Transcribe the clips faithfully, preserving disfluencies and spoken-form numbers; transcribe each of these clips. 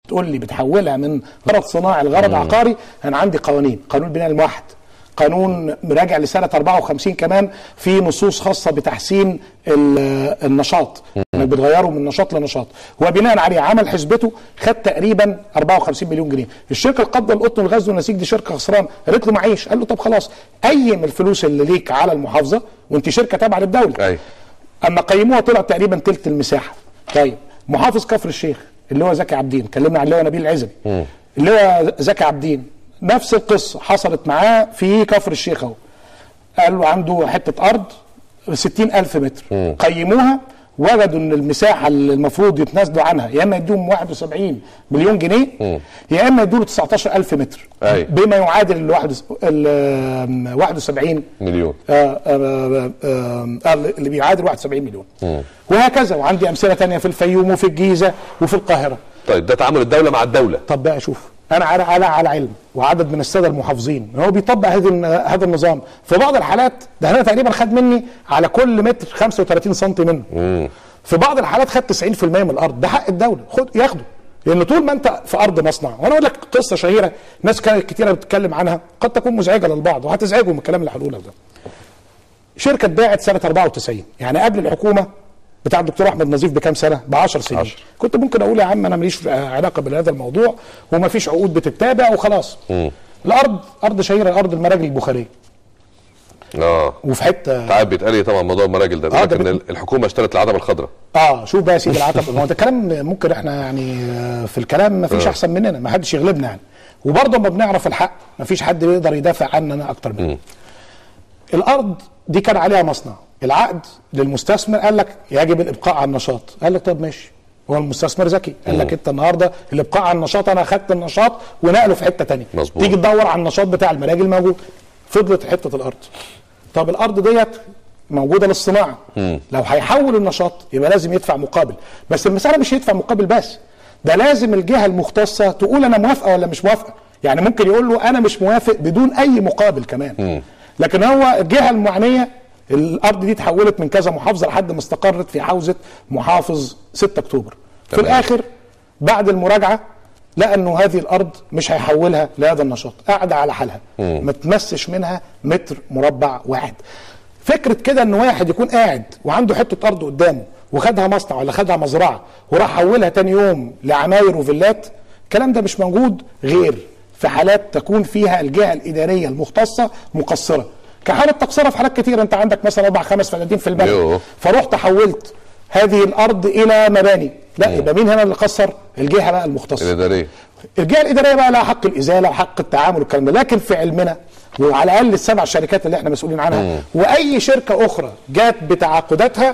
تقول لي بتحولها من غرض صناعي لغرض عقاري، انا عندي قوانين، قانون البناء الموحد، قانون راجع لسنه أربعة وخمسين كمان في نصوص خاصه بتحسين النشاط، انك بتغيره من نشاط لنشاط، وبناء عليه عمل حسبته خد تقريبا أربعة وخمسين مليون جنيه. الشركه القابضه للقطن والغزل والنسيج دي شركه خسران، قالت له معيش، قال له طب خلاص قيم الفلوس اللي ليك على المحافظه وانت شركه تابعه للدوله. أي. اما قيموها طلع تقريبا ثلث المساحه. طيب محافظ كفر الشيخ اللي هو زكي عابدين، اتكلمنا عن اللي هو نبيل العزبي، اللي هو زكي عابدين نفس القصه حصلت معاه في كفر الشيخ اهو. قال له عنده حته ارض ستين ألف متر، مم. قيموها وجدوا ان المساحه اللي المفروض يتنازلوا عنها يا اما يدوهم واحد وسبعين مليون جنيه، مم. يا اما يدوا له تسعتاشر ألف متر، أي. بما يعادل ال واحد وسبعين مليون، آه آه آه آه اللي بيعادل واحد وسبعين مليون، مم. وهكذا. وعندي امثله ثانيه في الفيوم وفي الجيزه وفي القاهره. طيب ده تعامل الدوله مع الدوله. طب بقى شوف، انا على على على علم وعدد من الساده المحافظين هو بيطبق هذا هذا النظام. في بعض الحالات ده انا تقريبا خد مني على كل متر خمسة وثلاثين سم منه. مم. في بعض الحالات خد تسعين في المية من الارض، ده حق الدوله، خد ياخده. لان طول ما انت في ارض مصنع، وانا اقول لك قصه شهيره ناس كانت كتيره بتتكلم عنها قد تكون مزعجه للبعض وهتزعجوا من الكلام اللي هنقوله ده. شركه اتباعت سنه أربعة وتسعين، يعني قبل الحكومه بتاع الدكتور احمد نظيف بكام سنه؟ ب عشر سنين. عشر. كنت ممكن اقول يا عم انا ماليش علاقه بهذا الموضوع وما فيش عقود بتتابع وخلاص. مم. الارض ارض شهيره، ارض المراجل البخاريه. اه وفي حته تعب بيتقال لي طبعا موضوع المراجل ده، لكن آه بت... الحكومه اشترت العتبه الخضراء. اه شوف بقى يا سيدي العتبه، ما هو ده كلام ممكن احنا يعني في الكلام ما فيش آه. احسن مننا، ما حدش يغلبنا يعني، وبرضه ما بنعرف الحق ما فيش حد يقدر يدافع عننا اكتر مننا. الارض دي كان عليها مصنع، العقد للمستثمر قال لك يجب الابقاء على النشاط، قال لك طب ماشي، هو المستثمر ذكي قال لك انت النهارده الابقاء على النشاط، انا اخدت النشاط ونقله في حته ثانيه، تيجي تدور على النشاط بتاع المراجل موجود، فضلت حته الارض. طب الارض ديت موجوده للصناعه، مم. لو هيحول النشاط يبقى لازم يدفع مقابل، بس المساله مش يدفع مقابل بس، ده لازم الجهه المختصه تقول انا موافقه ولا مش موافقه، يعني ممكن يقول له انا مش موافق بدون اي مقابل كمان. مم. لكن هو الجهه المعنيه الارض دي اتحولت من كذا محافظه لحد ما استقرت في حوزه محافظ ستة اكتوبر. في الاخر بعد المراجعه لقى انه هذه الارض مش هيحولها لهذا النشاط، قاعده على حالها ما تمسش منها متر مربع واحد. فكره كده ان واحد يكون قاعد وعنده حته ارض قدامه وخدها مصنع ولا خدها مزرعه وراح حولها تاني يوم لعماير وفيلات، الكلام ده مش موجود غير في حالات تكون فيها الجهه الاداريه المختصه مقصره، كحاله تقصيرها في حالات كتير. انت عندك مثلا اربع خمس فدادين في البلد فرحت حولت هذه الارض الى مباني، لا يبقى مين هنا اللي قصر؟ الجهه بقى المختصه الاداريه. الجهه الاداريه بقى لها حق الازاله وحق التعامل والكلام ده، لكن في علمنا وعلى الاقل السبع شركات اللي احنا مسؤولين عنها مم. واي شركه اخرى جات بتعاقداتها،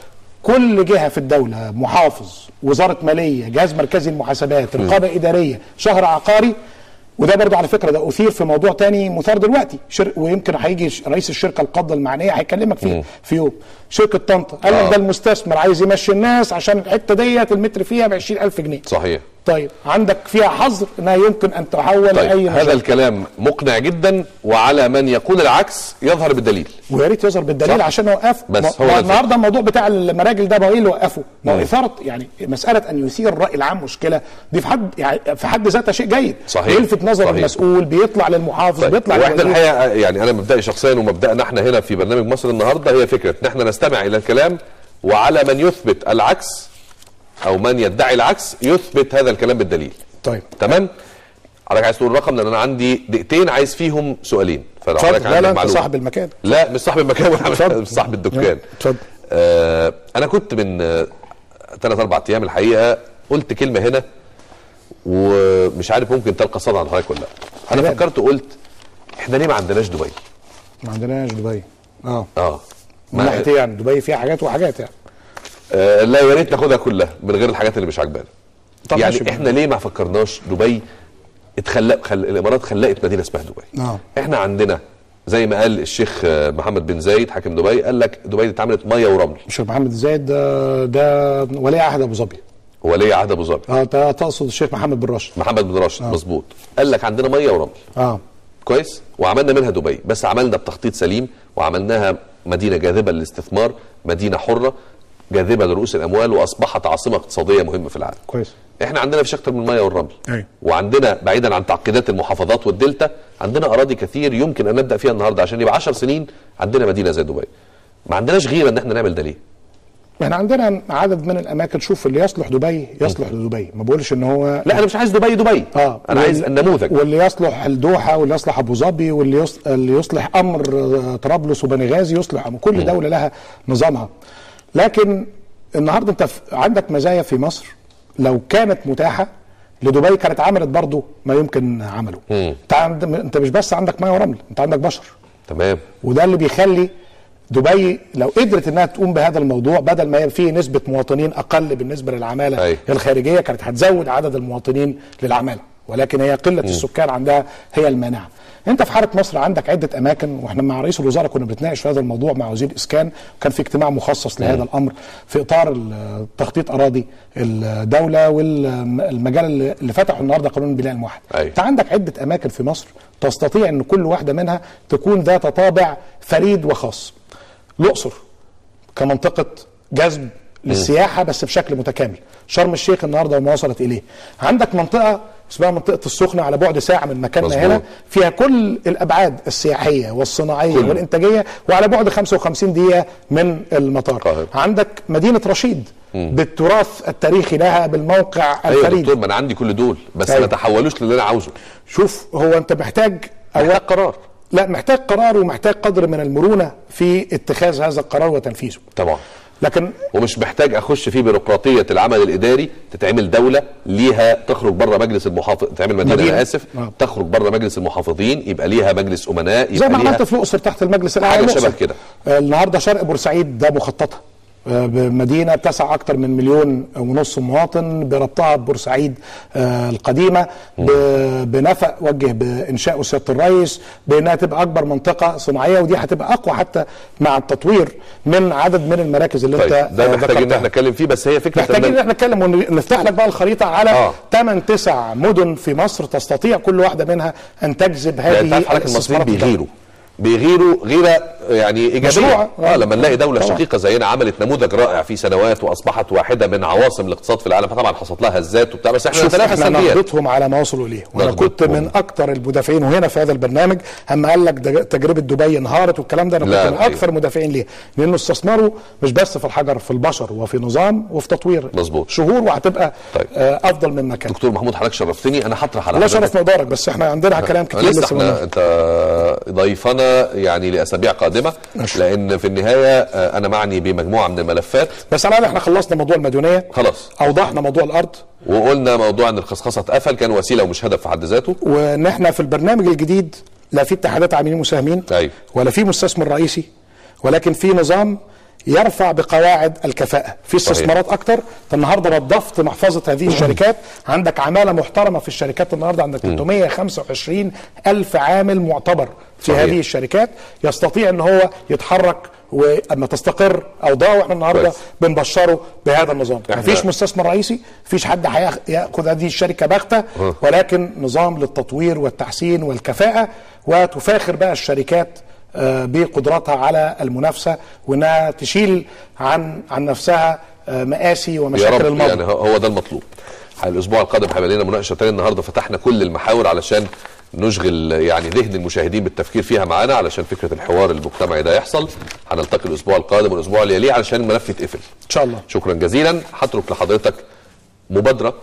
كل جهه في الدوله، محافظ، وزاره ماليه، جهاز مركزي المحاسبات، رقابه اداريه، شهر عقاري. وده برضه على فكره ده اثير في موضوع تاني مثار دلوقتي، شر... ويمكن هيجي رئيس الشركه القابضه المعنيه هيكلمك فيه مم. في يوم. شركه طنطا قال لك ده المستثمر عايز يمشي الناس عشان الحته ديت المتر فيها ب عشرين ألف جنيه. صحيح. طيب عندك فيها حظر انها يمكن ان تحول طيب اي هذا نشاط. الكلام مقنع جدا، وعلى من يقول العكس يظهر بالدليل، ويا ريت يظهر بالدليل صح. عشان نوقفه. بس هو النهارده الموضوع بتاع المراجل ده بقى ايه اللي وقفه؟ ما هو اثاره يعني مساله ان يثير الراي العام مشكله دي في حد يعني في حد ذاتها شيء جيد. صحيح. يلفت نظر صحيح. المسؤول، بيطلع للمحافظ، طيب. بيطلع واحنا الحقيقه يعني انا مبدئي شخصيا ومبدانا احنا هنا في برنامج مصر النهارده هي فكره ان احنا نستمع الى الكلام، وعلى من يثبت العكس او من يدعي العكس يثبت هذا الكلام بالدليل. طيب تمام. حضرتك عايز تقول الرقم؟ لان انا عندي دقيقتين عايز فيهم سؤالين. فلو حضرتك عندك معلومه. لا صاحب المكان. لا مش صاحب المكان ولا مش صاحب الدكان. اتفضل. آه انا كنت من ثلاث آه اربع ايام الحقيقه قلت كلمه هنا ومش عارف ممكن تلقى صدى عند حضرتك ولا لا. انا فكرت وقلت احنا ليه ما عندناش دبي؟ ما عندناش دبي. اه اه من ناحيه ايه يعني؟ دبي فيها حاجات وحاجات يعني. آه لا يا ريت ناخدها كلها من غير الحاجات اللي مش عاجبانا. يعني احنا ليه ما فكرناش دبي اتخلق خل... الامارات خلقت مدينه اسمها دبي. اه احنا عندنا زي ما قال الشيخ محمد بن زايد حاكم دبي، قال لك دبي دي اتعملت ميه ورمل. الشيخ محمد بن زايد ده ده ولي عهد ابو ظبي. ولي عهد ابو ظبي. اه تقصد الشيخ محمد بن راشد. محمد بن راشد. آه. مظبوط. قال لك عندنا ميه ورمل. اه كويس. وعملنا منها دبي، بس عملنا بتخطيط سليم وعملناها مدينه جاذبه للاستثمار، مدينه حره جاذبه لرؤوس الاموال، واصبحت عاصمه اقتصاديه مهمه في العالم. كويس. احنا عندنا مفيش اكتر من الميه والرمل. أي. وعندنا بعيدا عن تعقيدات المحافظات والدلتا عندنا اراضي كثير يمكن ان نبدا فيها النهارده عشان يبقى عشر سنين عندنا مدينه زي دبي. ما عندناش غيره ان احنا نعمل ده ليه؟ احنا عندنا عدد من الاماكن. شوف اللي يصلح دبي يصلح لدبي، ما بقولش ان هو لا انا مش عايز دبي دبي اه انا عايز النموذج. واللي يصلح الدوحه واللي يصلح ابو ظبي واللي يص... اللي يصلح امر طرابلس وبني غازي يصلح أمر. كل دوله لها نظامها. لكن النهارده انت عندك مزايا في مصر لو كانت متاحه لدبي كانت عملت برضه ما يمكن عمله. انت عند... انت مش بس عندك ميه ورمل، انت عندك بشر. تمام. وده اللي بيخلي دبي لو قدرت انها تقوم بهذا الموضوع بدل ما فيه نسبه مواطنين اقل بالنسبه للعماله أي. الخارجيه كانت هتزود عدد المواطنين للعماله، ولكن هي قله م. السكان عندها هي المانعه. انت في حاله مصر عندك عده اماكن، واحنا مع رئيس الوزراء كنا بنتناقش في هذا الموضوع مع وزير الاسكان، وكان في اجتماع مخصص م. لهذا الامر في اطار تخطيط اراضي الدوله والمجال اللي فتحه النهارده قانون البناء الموحد. انت عندك عده اماكن في مصر تستطيع ان كل واحده منها تكون ذات طابع فريد وخاص. الأقصر كمنطقة جذب للسياحة بس بشكل متكامل، شرم الشيخ النهارده وما وصلت إليه، عندك منطقة اسمها منطقة السخنة على بعد ساعة من مكاننا هنا فيها كل الأبعاد السياحية والصناعية كل. والإنتاجية، وعلى بعد خمسة وخمسين دقيقة من المطار. قاهر. عندك مدينة رشيد مم. بالتراث التاريخي لها بالموقع أيوة الفريد. دكتور ما أنا عندي كل دول بس أيوة. ما تحولوش للي أنا عاوزه. شوف هو أنت محتاج أول قرار، لا محتاج قرار ومحتاج قدر من المرونة في اتخاذ هذا القرار وتنفيذه طبعا. لكن ومش محتاج اخش في بيروقراطيه العمل الاداري، تتعمل دوله ليها تخرج بره مجلس المحافظ، تعمل مدينه, مدينة. انا اسف آه. تخرج بره مجلس المحافظين، يبقى ليها مجلس امناء، يبقى زي ما عملت في الاقصر تحت المجلس الاعلى حاجه شبه كده. آه النهارده شرق بورسعيد ده مخططها بمدينه بتسع اكثر من مليون ونص مواطن بربطها ببورسعيد آه القديمه، بنفق وجه بانشاء وسياده الرئيس بانها تبقى اكبر منطقه صناعيه، ودي هتبقى اقوى حتى مع التطوير من عدد من المراكز اللي طيب انت ده محتاجين ان احنا نتكلم فيه، بس هي فكره محتاجين ان احنا نتكلم ونفتح لك بقى الخريطه على آه. ثمان تسع مدن في مصر تستطيع كل واحده منها ان تجذب هذه الاستثمارات. المصريين بيغيروا بيغيروا غيره يعني ايجابيه اه لما نلاقي دوله طبعا. شقيقه زينا عملت نموذج رائع في سنوات واصبحت واحده من عواصم الاقتصاد في العالم، فطبعا حصلت لها هزات وبتاع، بس احنا نتنافس احنا نهضتهم على ما وصلوا اليه. وانا كنت من اكثر المدافعين وهنا في هذا البرنامج اما قال لك تجربه دبي انهارت والكلام ده، انا كنت من اكثر المدافعين ليه، لانه استثمروا مش بس في الحجر، في البشر وفي نظام وفي تطوير مظبوط شهور، وهتبقى طيب. آه افضل مما كان. دكتور محمود حضرتك شرفتني، انا هطرح على لا شرف مقدارك، بس احنا عندنا كلام كتير لسه احنا انت ضيفنا يعني اسابيع قادمه ماشي. لان في النهايه انا معني بمجموعه من الملفات، بس على احنا خلصنا موضوع المديونيه خلاص، اوضحنا موضوع الارض، وقلنا موضوع ان الخصخصه اتقفل كان وسيله ومش هدف في حد ذاته، وان احنا في البرنامج الجديد لا في اتحادات عاملين مساهمين أيوه. ولا في مستثمر رئيسي، ولكن في نظام يرفع بقواعد الكفاءة في استثمارات أكتر. النهارده نظفت محفظة هذه الشركات، عندك عمالة محترمة في الشركات النهارده، عندك ثلاثمائة وخمسة وعشرين ألف عامل معتبر في صحيح. هذه الشركات يستطيع ان هو يتحرك واما تستقر اوضاعه، واحنا النهارده بنبشره بهذا النظام. مفيش مستثمر رئيسي، مفيش حد هياخد هذه الشركه باغته، ولكن نظام للتطوير والتحسين والكفاءة، وتفاخر بقى الشركات بقدراتها على المنافسه، وانها تشيل عن عن نفسها مآسي ومشاكل الماضي. يعني هو ده المطلوب. الاسبوع القادم هيبقى لنا مناقشه تاني، النهارده فتحنا كل المحاور علشان نشغل يعني ذهن المشاهدين بالتفكير فيها معانا، علشان فكره الحوار المجتمعي ده يحصل. هنلتقي الاسبوع القادم والاسبوع اللي يليه علشان الملف يتقفل ان شاء الله. شكرا جزيلا. هترك لحضرتك مبادره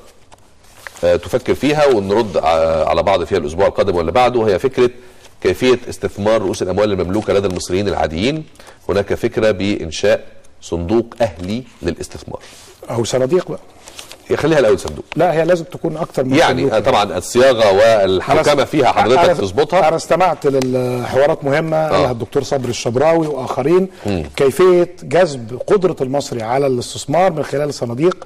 تفكر فيها ونرد على بعض فيها الاسبوع القادم واللي بعده، وهي فكره كيفية استثمار رؤوس الأموال المملوكة لدى المصريين العاديين. هناك فكرة بإنشاء صندوق أهلي للاستثمار أو صناديق بقى، يخليها الأول صندوق. لا هي لازم تكون أكتر من يعني صندوق. طبعا الصياغة والحكمة فيها حضرتك تظبطها. أنا استمعت للحوارات مهمة قالها الدكتور صبري الشبراوي وآخرين، م. كيفية جذب قدرة المصري على الاستثمار من خلال صناديق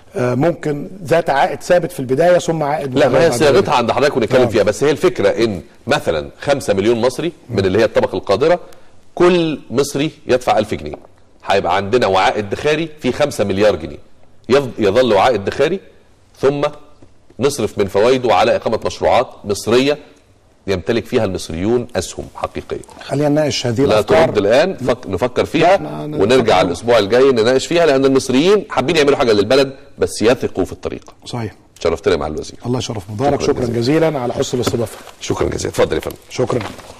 ممكن ذات عائد ثابت في البدايه ثم عائد. لا ما هي صياغتها عند حضرتك ونتكلم فيها، بس هي الفكره ان مثلا خمسة مليون مصري من اللي هي الطبقه القادره، كل مصري يدفع ألف جنيه، هيبقى عندنا وعاء ادخاري في خمسة مليار جنيه، يظل وعاء ادخاري ثم نصرف من فوائده على اقامه مشروعات مصريه يمتلك فيها المصريون اسهم حقيقيه. خلينا نناقش هذه لا الافكار، ترد الان فك نفكر فيها ونرجع الاسبوع الجاي نناقش فيها، لان المصريين حابين يعملوا حاجه للبلد بس يثقوا في الطريق. صحيح. شرفتنا مع الوزير. الله يشرف مدارك. شكرا, شكرا جزيلا. جزيلا على حسن الاستضافه. شكرا جزيلا. اتفضل يا فندم. شكرا.